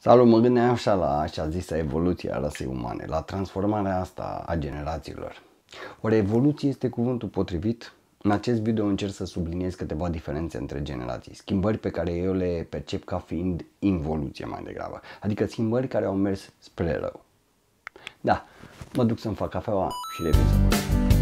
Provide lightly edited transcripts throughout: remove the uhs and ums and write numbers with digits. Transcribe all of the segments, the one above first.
Salut, mă gândeam așa la așa zisa evoluție a rasei umane, la transformarea asta a generațiilor. Ori evoluție este cuvântul potrivit? În acest video încerc să subliniez câteva diferențe între generații, schimbări pe care eu le percep ca fiind involuție mai degrabă, adică schimbări care au mers spre rău. Da, mă duc să-mi fac cafeaua și revin să vorbesc.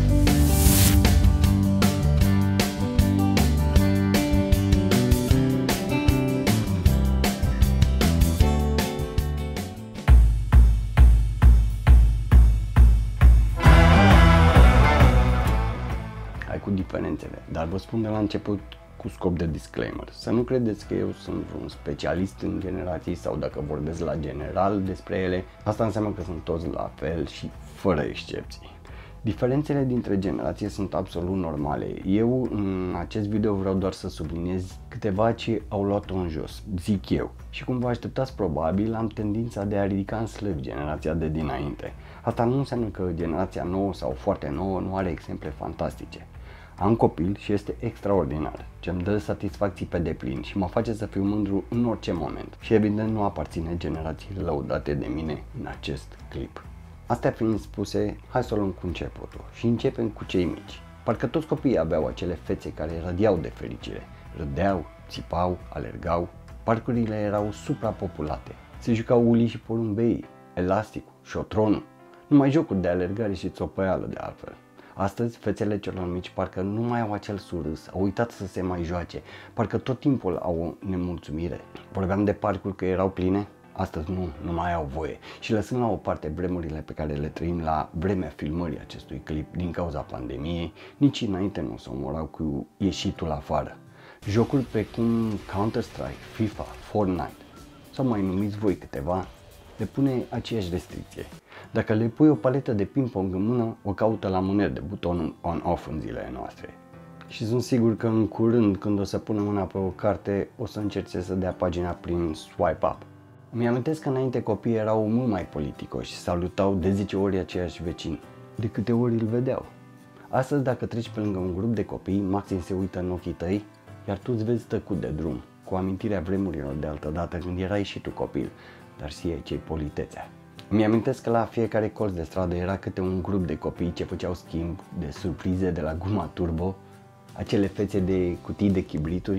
Cu diferențele, dar vă spun de la început cu scop de disclaimer. Să nu credeți că eu sunt un specialist în generații sau dacă vorbesc la general despre ele, asta înseamnă că sunt toți la fel și fără excepții. Diferențele dintre generații sunt absolut normale. Eu în acest video vreau doar să subliniez câteva ce au luat-o în jos, zic eu. Și cum vă așteptați probabil, am tendința de a ridica în slăvi generația de dinainte. Asta nu înseamnă că generația nouă sau foarte nouă nu are exemple fantastice. Am copil și este extraordinar, ce îmi dă satisfacții pe deplin și mă face să fiu mândru în orice moment. Și evident nu aparține generației lăudate de mine în acest clip. Astea fiind spuse, hai să o luăm cu începutul și începem cu cei mici. Parcă toți copiii aveau acele fețe care radiau de fericire. Râdeau, țipau, alergau, parcurile erau suprapopulate. Se jucau ulii și porumbei, elasticul, șotronul, numai jocuri de alergare și țopăială de altfel. Astăzi, fețele celor mici parcă nu mai au acel surâs, au uitat să se mai joace, parcă tot timpul au o nemulțumire. Vorbeam de parcuri că erau pline, astăzi nu mai au voie. Și lăsând la o parte vremurile pe care le trăim la vremea filmării acestui clip din cauza pandemiei, nici înainte nu se omorau cu ieșitul afară. Jocuri precum Counter-Strike, FIFA, Fortnite, sau mai numiți voi câteva, le pune aceeași restricție. Dacă le pui o paletă de ping-pong în mână, o caută la mâner de buton on-off în zilele noastre. Și sunt sigur că în curând, când o să pună mâna pe o carte, o să încerce să dea pagina prin swipe up. Îmi amintesc că înainte copiii erau mult mai politicoși și salutau de 10 ori aceiași vecini, de câte ori îl vedeau. Astăzi, dacă treci pe lângă un grup de copii, maxim se uită în ochii tăi, iar tu îți vezi tăcut de drum, cu amintirea vremurilor de altădată când erai și tu copil, dar și ce politețea. Îmi amintesc că la fiecare colț de stradă era câte un grup de copii ce făceau schimb de surprize de la guma turbo, acele fețe de cutii de chibrituri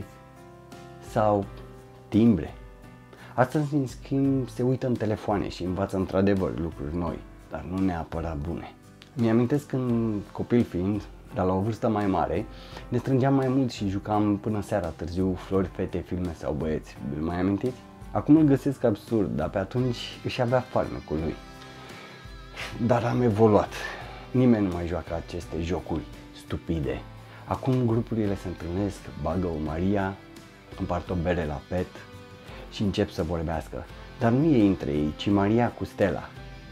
sau timbre. Astăzi, în schimb, se uită în telefoane și învață într-adevăr lucruri noi, dar nu neapărat bune. Mi amintesc când copil fiind, dar la o vârstă mai mare, ne strângeam mai mult și jucam până seara târziu flori, fete, filme sau băieți. Îl mai amintiți? Acum îl găsesc absurd, dar pe atunci își avea farmecul lui. Dar am evoluat. Nimeni nu mai joacă aceste jocuri stupide. Acum grupurile se întâlnesc, bagă o Maria, împart o bere la pet și încep să vorbească. Dar nu ei între ei, ci Maria cu Stella.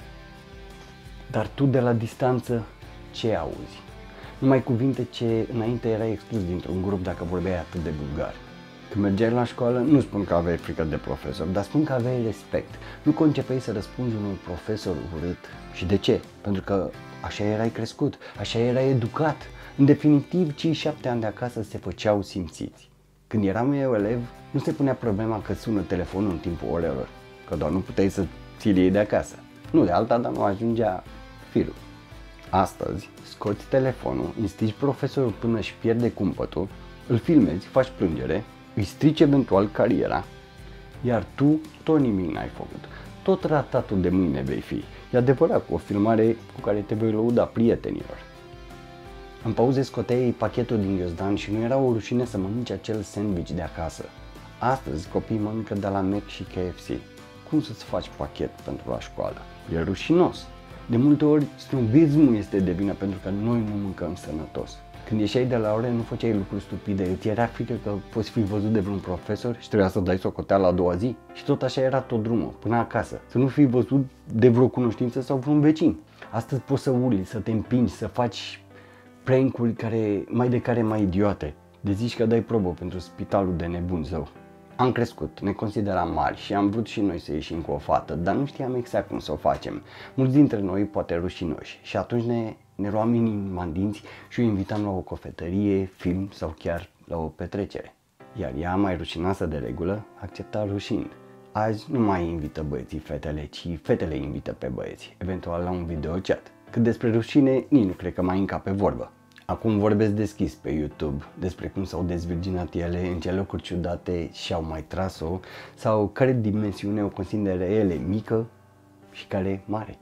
Dar tu de la distanță ce auzi? Numai cuvinte ce înainte erai exclus dintr-un grup dacă vorbeai atât de vulgar. Când mergeai la școală, nu spun că aveai frică de profesor, dar spun că aveai respect. Nu concepeai să răspunzi unui profesor urât. Și de ce? Pentru că așa erai crescut, așa erai educat. În definitiv, cei 7 ani de acasă se făceau simțiți. Când eram eu elev, nu se punea problema că sună telefonul în timpul orelor, că doar nu puteai să ți-l iei de acasă. Nu de alta, dar nu ajungea firul. Astăzi, scoți telefonul, instigi profesorul până își pierde cumpătul, îl filmezi, faci plângere, îi strici eventual cariera, iar tu tot nimic n-ai făcut. Tot ratatul de mâine vei fi. E adevărat, cu o filmare cu care te vei lăuda prietenilor. În pauze scoteai pachetul din ghiozdan și nu era o rușine să mănânci acel sandwich de acasă. Astăzi copiii mănâncă de la Mac și KFC. Cum să-ți faci pachet pentru la școală? E rușinos. De multe ori snobismul este de vină pentru că noi nu mâncăm sănătos. Când ieșeai de la ore, nu făceai lucruri stupide, îți era frică că poți fi văzut de vreun profesor și trebuia să dai socoteală a doua zi. Și tot așa era tot drumul, până acasă, să nu fii văzut de vreo cunoștință sau vreun vecin. Astăzi poți să urli, să te împingi, să faci prank-uri care mai idiote. De zici că dai probă pentru spitalul de nebun zău. Am crescut, ne consideram mari și am vrut și noi să ieșim cu o fată, dar nu știam exact cum să o facem. Mulți dintre noi poate rușinoși și atunci ne luam inima în dinți și o invitam la o cofetărie, film sau chiar la o petrecere. Iar ea, mai rușinoasă de regulă, accepta rușind. Azi nu mai invită băieții fetele, ci fetele invită pe băieți, eventual la un video chat. Cât despre rușine, nici nu cred că mai încape vorbă. Acum vorbesc deschis pe YouTube despre cum s-au dezvirginat ele, în ce locuri ciudate și-au mai tras-o sau care dimensiune o consideră ele mică și care mare.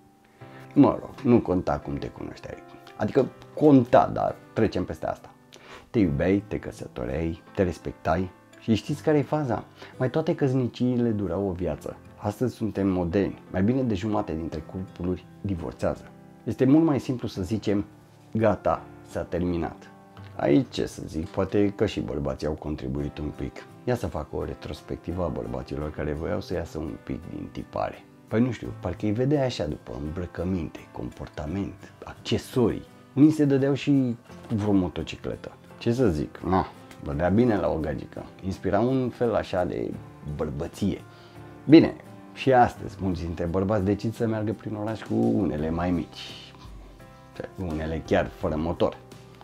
Mă rog, nu conta cum te cunoșteai. Adică conta, dar trecem peste asta. Te iubeai, te căsătoreai, te respectai și știți care e faza? Mai toate căsniciile durau o viață. Astăzi suntem moderni, mai bine de jumate dintre cupluri divorțează. Este mult mai simplu să zicem, gata, s-a terminat. Aici ce să zic, poate că și bărbații au contribuit un pic. Ia să fac o retrospectivă a bărbaților care voiau să iasă un pic din tipare. Păi nu știu, parcă îi vedeai așa după îmbrăcăminte, comportament, accesorii. Unii se dădeau și cu vreo motocicletă. Ce să zic, dădea bine la o gagică. Inspira un fel așa de bărbăție. Bine, și astăzi mulți dintre bărbați decid să meargă prin oraș cu unele mai mici. Unele chiar fără motor.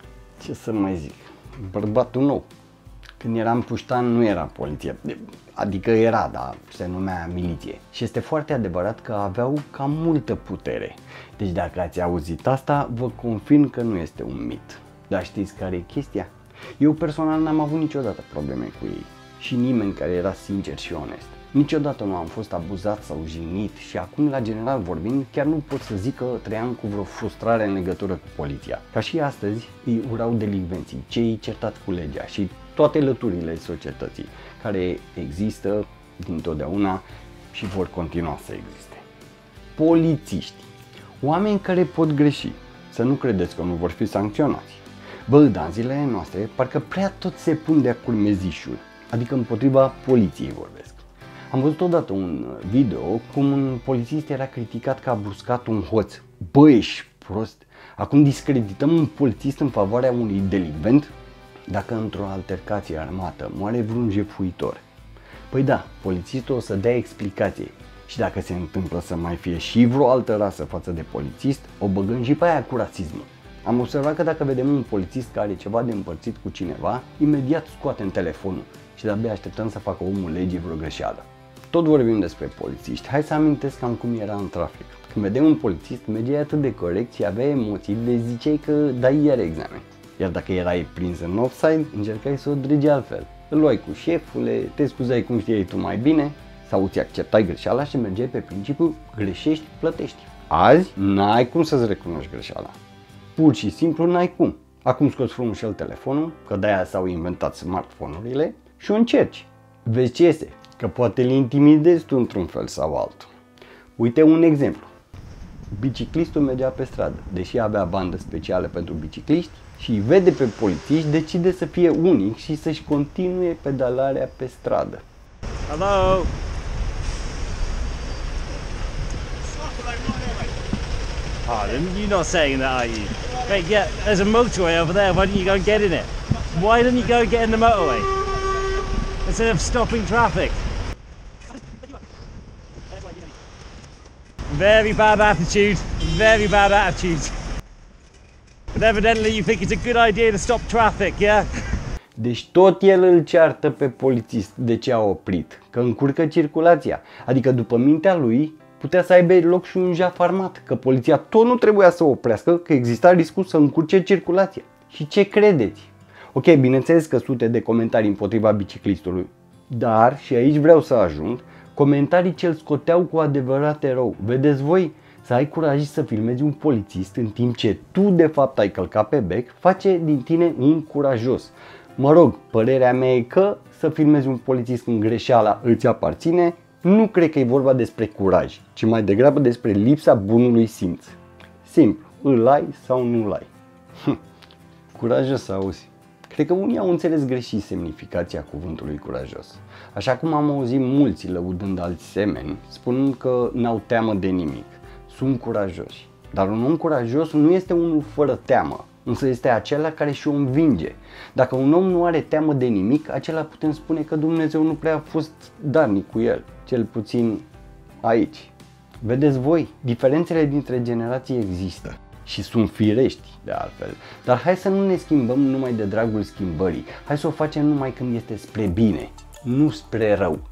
Ce să mai zic, bărbatul nou. Când eram puștan nu era poliție, adică era, dar se numea miliție. Și este foarte adevărat că aveau cam multă putere. Deci dacă ați auzit asta, vă confirm că nu este un mit. Dar știți care e chestia? Eu personal n-am avut niciodată probleme cu ei. Și nimeni care era sincer și onest. Niciodată nu am fost abuzat sau jignit și acum, la general vorbind, chiar nu pot să zic că trăiam cu vreo frustrare în legătură cu poliția. Ca și astăzi, îi urau delinvenții, cei certați cu legea și toate lăturile societății, care există dintotdeauna și vor continua să existe. Polițiști, oameni care pot greși, să nu credeți că nu vor fi sancționați. Bă, dar în zilele noastre, parcă prea tot se pun de-a curmezișuri, adică împotriva poliției vorbesc. Am văzut odată un video cum un polițist era criticat că a bruscat un hoț. Bă, ești prost? Acum discredităm un polițist în favoarea unui delinvent? Dacă într-o altercație armată moare vreun jefuitor, păi da, polițistul o să dea explicație. Și dacă se întâmplă să mai fie și vreo altă rasă față de polițist, o băgăm și pe aia cu rasismul. Am observat că dacă vedem un polițist care are ceva de împărțit cu cineva, imediat scoatem telefonul și de-abia așteptăm să facă omul legii vreo greșeală. Tot vorbim despre polițiști, hai să amintesc cam cum era în trafic. Când vedeai un polițist, mergeai atât de corect și aveai emoții, de ziceai că dai iar examen. Iar dacă erai prins în offside, încercai să o dregi altfel. Îl luai cu șefule, te scuzai cum știai tu mai bine, sau ți acceptai greșeala și mergeai pe principiu greșești, plătești. Azi n-ai cum să-ți recunoști greșeala. Pur și simplu n-ai cum. Acum scoți frumușel telefonul, că de-aia s-au inventat smartphone-urile și o încerci. Vezi ce iese, că poate îl intimidezi tu într-un fel sau altul. Uite un exemplu. Biciclistul mergea pe stradă, deși avea bandă specială pentru bicicliști și îi vede pe polițiști, decide să fie unic și să-și continue pedalarea pe stradă. Hello? Pardon, you're not saying that, are you? Wait, yeah, there's a motorway over there, why don't you go and get in it? Why don't you go and get in the motorway? Instead of stopping traffic. Very bad attitude, very bad attitude. But evidently you think it's a good idea to stop traffic, yeah? Deci tot el îl ceartă pe polițist de ce a oprit, că încurcă circulația. Adică după mintea lui putea să aibă loc și un jaf armat, că poliția tot nu trebuia să oprească, că exista riscul să încurce circulația. Și ce credeți? Ok, bineînțeles că sute de comentarii împotriva biciclistului, dar, și aici vreau să ajung, comentarii ce îl scoteau cu adevărat erou. Vedeți voi, să ai curaj să filmezi un polițist în timp ce tu de fapt ai călcat pe bec, face din tine un curajos. Mă rog, părerea mea e că să filmezi un polițist când greșeala îți aparține, nu cred că e vorba despre curaj, ci mai degrabă despre lipsa bunului simț. Simplu, îl ai sau nu-l ai. Curajos, auzi. Cred că unii au înțeles greșit semnificația cuvântului curajos. Așa cum am auzit mulți lăudând alți semeni, spunând că n-au teamă de nimic. Sunt curajoși. Dar un om curajos nu este unul fără teamă, însă este acela care și-o învinge. Dacă un om nu are teamă de nimic, acela putem spune că Dumnezeu nu prea a fost darnic cu el, cel puțin aici. Vedeți voi, diferențele dintre generații există și sunt firești de altfel, dar hai să nu ne schimbăm numai de dragul schimbării, hai să o facem numai când este spre bine, nu spre rău.